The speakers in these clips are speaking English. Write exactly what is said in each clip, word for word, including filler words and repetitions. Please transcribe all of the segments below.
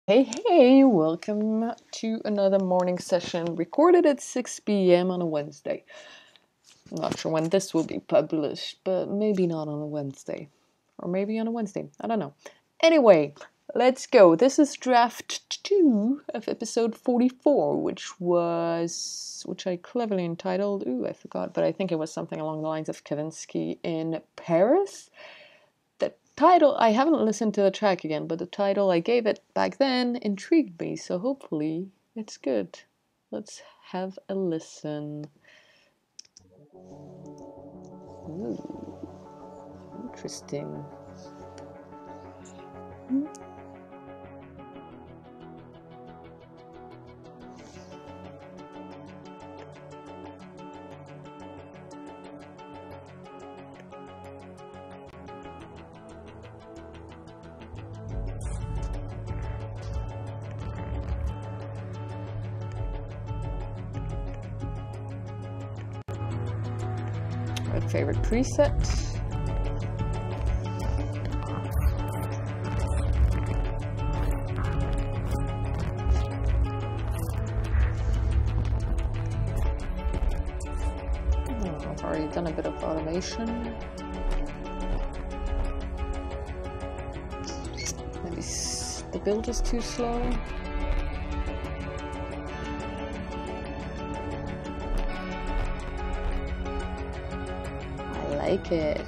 Hey, hey, welcome to another morning session recorded at six p m on a Wednesday. I'm not sure when this will be published, but maybe not on a Wednesday. Or maybe on a Wednesday, I don't know. Anyway, let's go. This is draft two of episode forty-four, which was, which I cleverly entitled, ooh, I forgot, but I think it was something along the lines of Kavinsky in Paris. The title, I haven't listened to the track again, but the title I gave it back then intrigued me, so hopefully it's good. Let's have a listen. Ooh, interesting. My favorite preset. Oh, I've already done a bit of automation. Maybe the build is too slow. I like it.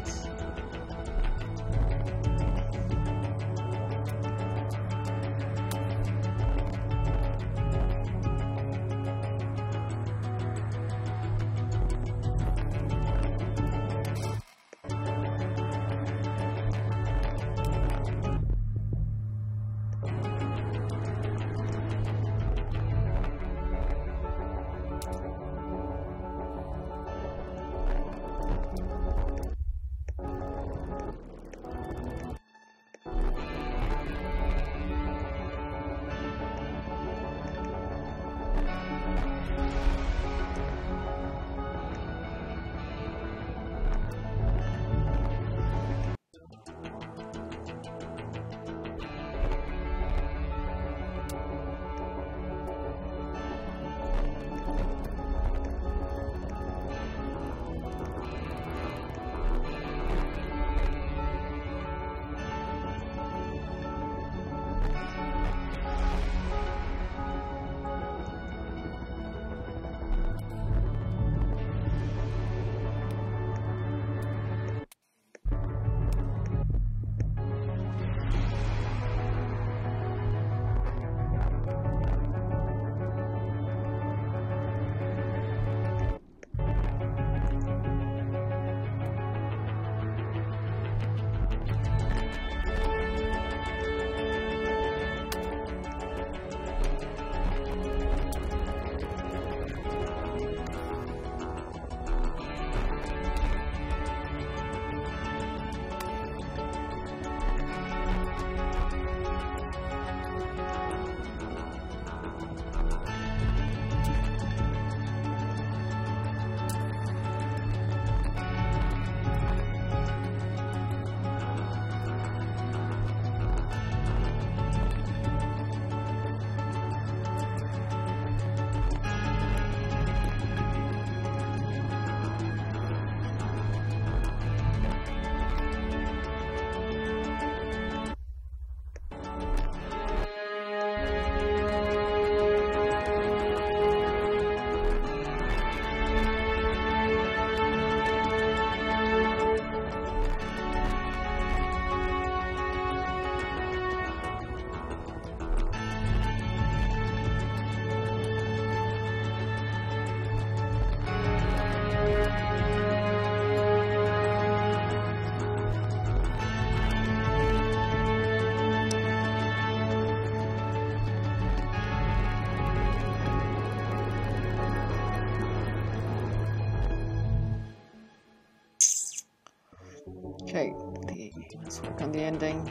Okay, the, let's work on the ending.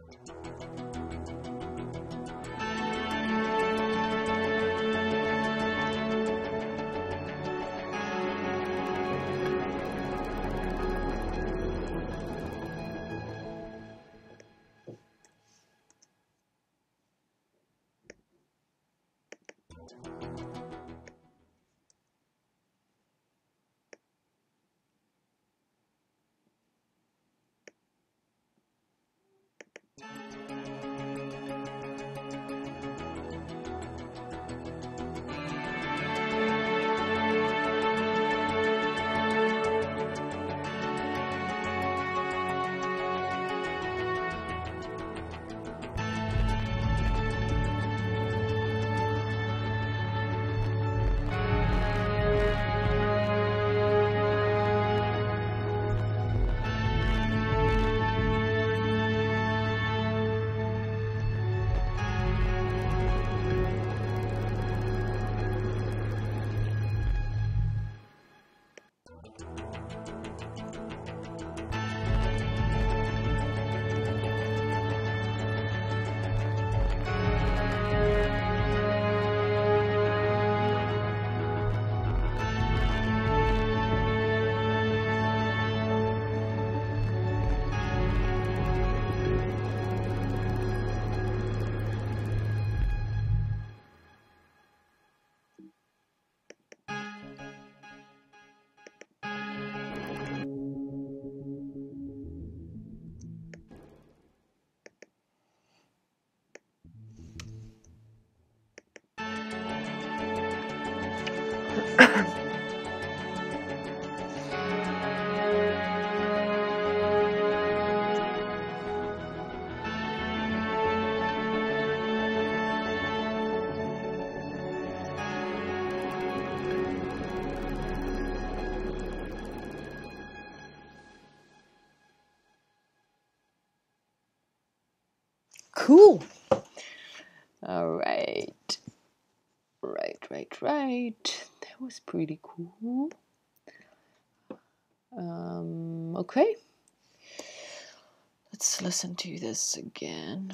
Cool. All right. Right, right, right. That was pretty cool. Um, okay. Let's listen to this again.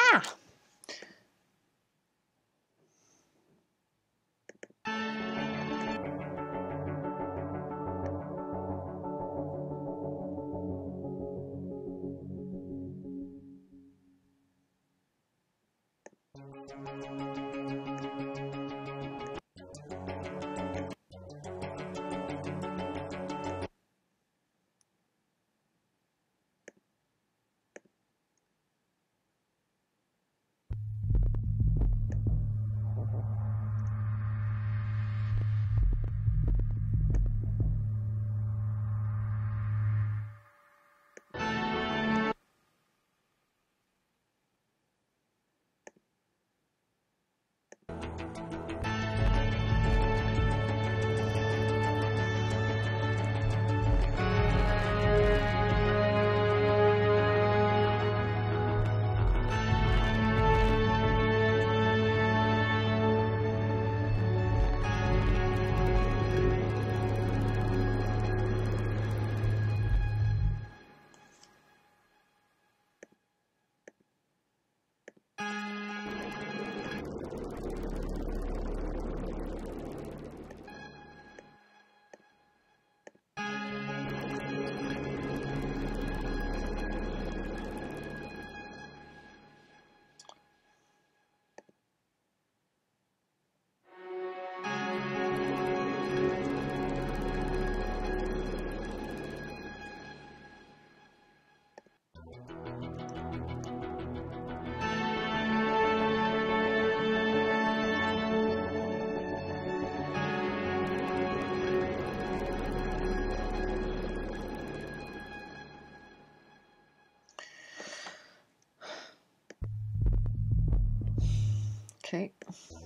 Yeah. Okay.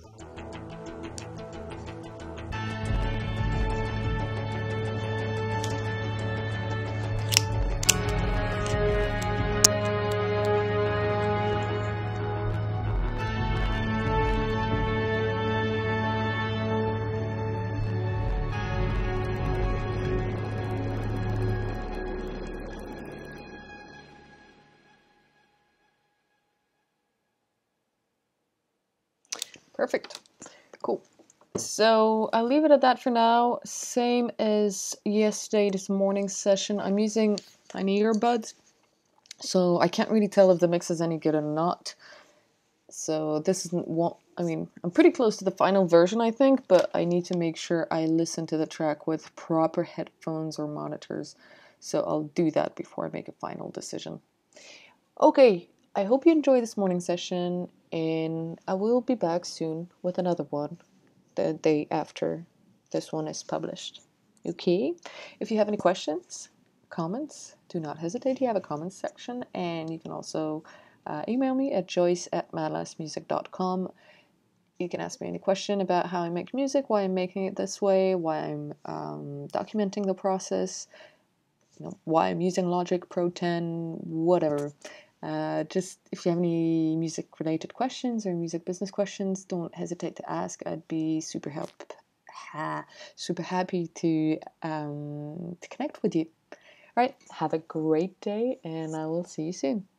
Perfect. Cool. So I'll leave it at that for now. Same as yesterday, this morning session. I'm using tiny earbuds, so I can't really tell if the mix is any good or not. So this isn't what, I mean, I'm pretty close to the final version, I think, but I need to make sure I listen to the track with proper headphones or monitors. So I'll do that before I make a final decision. Okay, I hope you enjoy this morning session, and I will be back soon with another one the day after this one is published. Okay, if you have any questions, comments, do not hesitate. You have a comments section, and you can also uh, email me at joyce at madlassmusic dot com. You can ask me any question about how I make music, why I'm making it this way, why I'm um, documenting the process, you know, why I'm using Logic Pro ten, whatever. Uh, just if you have any music related questions or music business questions, don't hesitate to ask. I'd be super help, ha, super happy to um, to connect with you. All right, have a great day, and I will see you soon.